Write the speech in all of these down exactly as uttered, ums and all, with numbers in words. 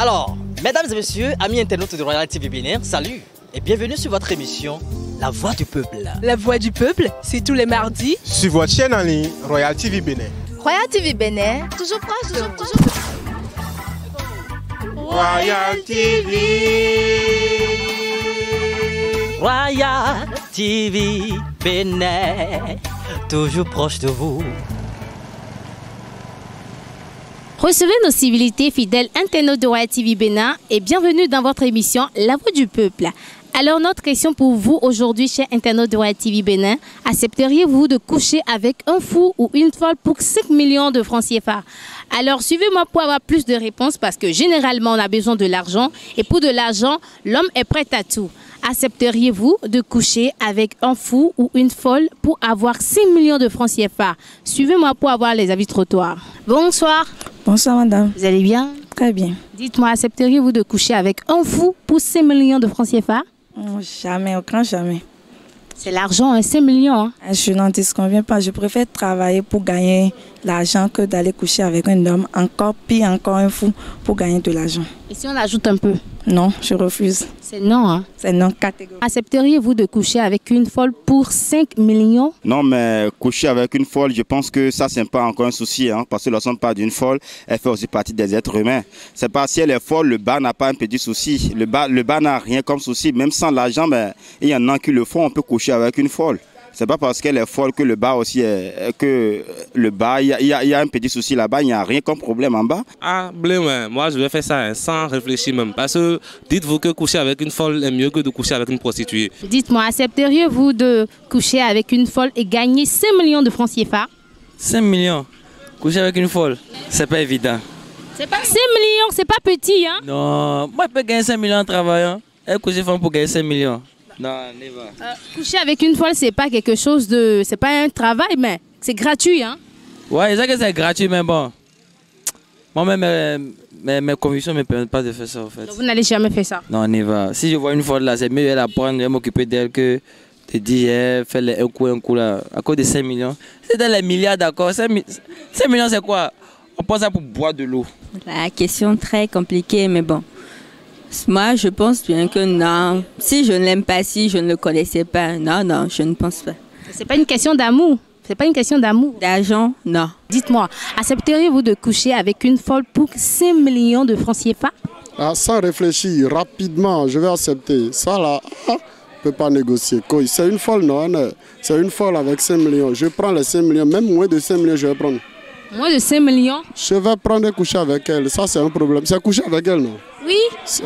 Alors, mesdames et messieurs, amis internautes de Royal T V Bénin, salut et bienvenue sur votre émission La Voix du Peuple. La Voix du Peuple, c'est tous les mardis sur votre chaîne en ligne Royal T V Bénin. Royal T V Bénin, toujours proche de vous. Toujours... Royal T V. Royal T V Bénin, toujours proche de vous. Recevez nos civilités fidèles internautes de Royal T V Bénin et bienvenue dans votre émission La Voix du Peuple. Alors notre question pour vous aujourd'hui, chers internautes de Royal T V Bénin, accepteriez-vous de coucher avec un fou ou une folle pour cinq millions de francs C F A? Alors suivez-moi pour avoir plus de réponses parce que généralement on a besoin de l'argent et pour de l'argent, l'homme est prêt à tout. Accepteriez-vous de coucher avec un fou ou une folle pour avoir cinq millions de francs C F A? Suivez-moi pour avoir les avis de trottoir. Bonsoir. Bonsoir madame. Vous allez bien? Très bien. Dites-moi, accepteriez-vous de coucher avec un fou pour cinq millions de francs C F A? Oh, jamais, aucun jamais. C'est l'argent, hein, cinq millions. Hein. Je n'en disconviens pas. Je préfère travailler pour gagner l'argent que d'aller coucher avec un homme, encore pire, encore un fou, pour gagner de l'argent. Et si on ajoute un peu? Non, je refuse. C'est non, hein? C'est non catégorique. Accepteriez-vous de coucher avec une folle pour cinq millions? Non, mais coucher avec une folle, je pense que ça, c'est pas encore un souci, hein, parce que lorsqu'on parle d'une folle, elle fait aussi partie des êtres humains. C'est pas si elle est folle, le bas n'a pas un petit souci. Le bas, le bas n'a rien comme souci. Même sans l'argent, mais il y en a qui le font, on peut coucher avec une folle. C'est pas parce qu'elle est folle que le bas aussi est, que le bas, il y, y, y a un petit souci là-bas, il n'y a rien comme problème en bas. Ah, blé, ouais. Moi je vais faire ça hein, sans réfléchir même. Parce que dites-vous que coucher avec une folle est mieux que de coucher avec une prostituée. Dites-moi, accepteriez-vous de coucher avec une folle et gagner cinq millions de francs C F A? cinq millions? Coucher avec une folle, c'est pas évident. C'est pas cinq millions, c'est pas petit, hein? Non, moi je peux gagner cinq millions en travaillant. Elle couche femme pour gagner cinq millions. Non, never. Euh, coucher avec une folle, c'est pas quelque chose de... C'est pas un travail, mais c'est gratuit, hein? Ouais, c'est que c'est gratuit, mais bon. Moi-même, mes, mes, mes convictions ne me permettent pas de faire ça, en fait. Donc, vous n'allez jamais faire ça? Non, never. Si je vois une folle là, c'est mieux elle apprendre, elle m'occuper d'elle que de dire, eh, faire un coup, un coup là. À cause de cinq millions. C'est dans les milliards, d'accord. cinq millions, c'est quoi? On pense ça pour boire de l'eau. La question très compliquée, mais bon. Moi, je pense bien que non. Si je ne l'aime pas, si je ne le connaissais pas, non, non, je ne pense pas. C'est pas une question d'amour. C'est pas une question d'amour. D'argent, non. Dites-moi, accepteriez-vous de coucher avec une folle pour cinq millions de francs C F A? Ah, sans réfléchir, rapidement, je vais accepter. Ça là, ah, je ne peux pas négocier. C'est une folle, non? C'est une folle avec cinq millions. Je prends les cinq millions, même moins de cinq millions, je vais prendre. Moins de cinq millions? Je vais prendre et coucher avec elle. Ça, c'est un problème. C'est coucher avec elle, non? Oui. Ça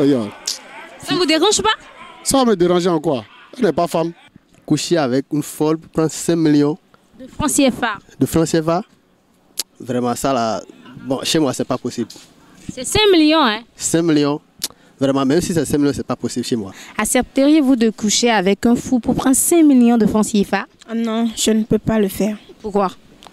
ne vous dérange pas? Ça va me déranger en quoi? Elle n'est pas femme. Coucher avec une folle pour prendre cinq millions de francs C F A. De francs C F A? Vraiment, ça là, bon, chez moi, c'est pas possible. C'est cinq millions, hein? cinq millions? Vraiment, même si c'est cinq millions, c'est pas possible chez moi. Accepteriez-vous de coucher avec un fou pour prendre cinq millions de francs C F A? Oh non, je ne peux pas le faire. Pourquoi?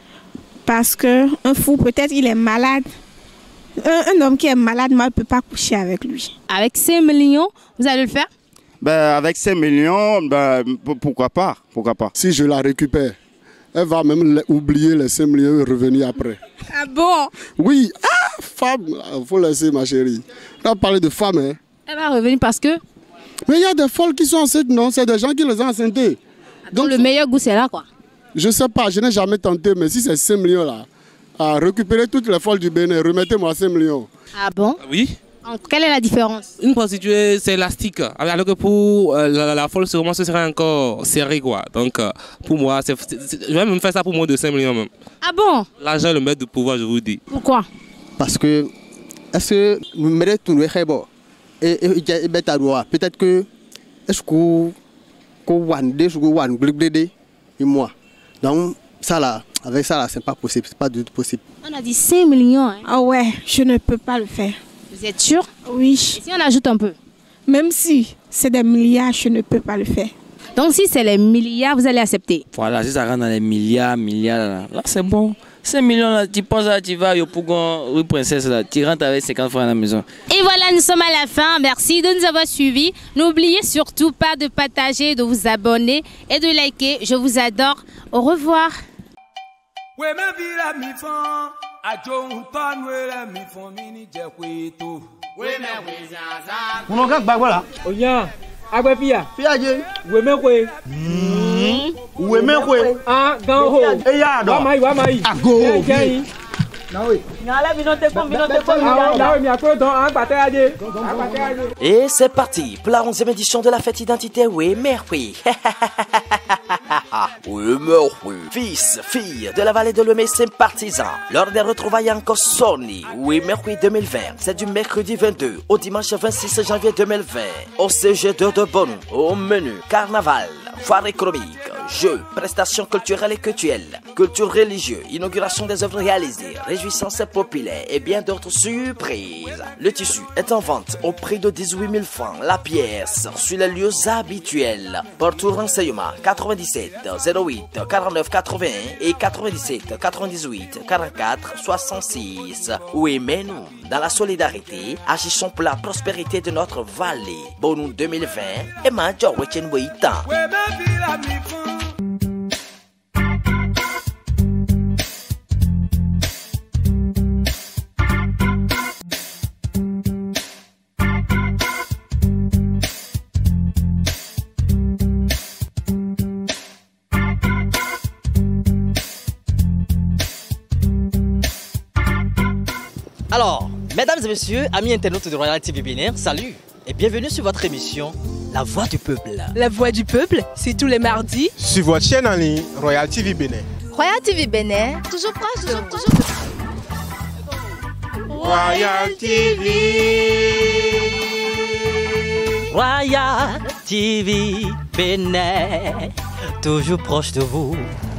Parce qu'un fou, peut-être il est malade. Un, un homme qui est malade, moi, ne peut pas coucher avec lui. Avec cinq millions, vous allez le faire? Ben, avec cinq millions, ben, pourquoi pas? Pourquoi pas? Si je la récupère, elle va même oublier les cinq millions et revenir après. Ah bon? Oui. Ah, femme, il faut laisser ma chérie. On va parler de femme, hein. Elle va revenir parce que? Mais il y a des folles qui sont enceintes, non? C'est des gens qui les ont enceintés. Donc le meilleur goût, c'est là, quoi? Je sais pas, je n'ai jamais tenté, mais si c'est cinq millions là, à récupérer toutes les folles du Bénin, remettez-moi cinq millions. Ah bon? Oui. Quelle est la différence? Une prostituée, c'est élastique. Alors que pour euh, la, la folle, sûrement, ce serait encore serré, quoi. Donc, euh, pour moi, c'est, c'est, je vais même faire ça pour moins de cinq millions même. Ah bon? L'argent est le maître du pouvoir, je vous dis. Pourquoi? Parce que, est-ce que nous méritons tout le bon? Et peut-être que, est-ce que, que, moi. Donc, ça là, avec ça là, c'est pas possible, c'est pas du tout possible. On a dit cinq millions. Hein. Ah ouais, je ne peux pas le faire. Vous êtes sûr? Oui. Et si on ajoute un peu? Même si c'est des milliards, je ne peux pas le faire. Donc si c'est les milliards, vous allez accepter? Voilà, si ça rentre dans les milliards, milliards, là, là c'est bon. cinq millions, là, tu penses là, tu vas au Pougon, oui, princesse, là, tu rentres avec cinquante francs à la maison. Et voilà, nous sommes à la fin. Merci de nous avoir suivis. N'oubliez surtout pas de partager, de vous abonner et de liker. Je vous adore. Au revoir. We me vira mi fon, ajo un ton we le mi fon mini je kwe to. Mon oncle Bagwa là. Oya, Agwe Pia. Pia je. Wemekwe. Wemekwe. Ah, Ganho. Eh ya do. Wamai, wamai. Ago. Et c'est parti pour la onzième édition de la fête identité. Oui, mère, oui. Oui, mère, oui. Fils, filles de la vallée de Lemay, sympathisants. Lors des retrouvailles en Sony. Oui, mère, oui, deux mille vingt. C'est du mercredi vingt-deux au dimanche vingt-six janvier deux mille vingt. Au C G deux de Bonou. Au menu carnaval, foire économique, jeux, prestations culturelles et culturelles, culture religieuse, inauguration des œuvres réalisées, réjouissances populaires et bien d'autres surprises. Le tissu est en vente au prix de dix-huit mille francs la pièce sur les lieux habituels. Pour tout renseignement, quatre-vingt-dix-sept zéro huit quarante-neuf quatre-vingt-un et quatre-vingt-dix-sept quatre-vingt-dix-huit quarante-quatre soixante-six. Oui, mais nous, dans la solidarité, agissons pour la prospérité de notre vallée. Bonou deux mille vingt et Major Wechen Weitan. Alors, mesdames et messieurs, amis internautes de Royal T V Bénin, salut et bienvenue sur votre émission La Voix du Peuple. La Voix du Peuple, c'est tous les mardis sur votre chaîne en ligne Royal T V Bénin. Royal T V Bénin, toujours proche de vous. Royal T V. Royal T V Bénin, toujours proche de vous.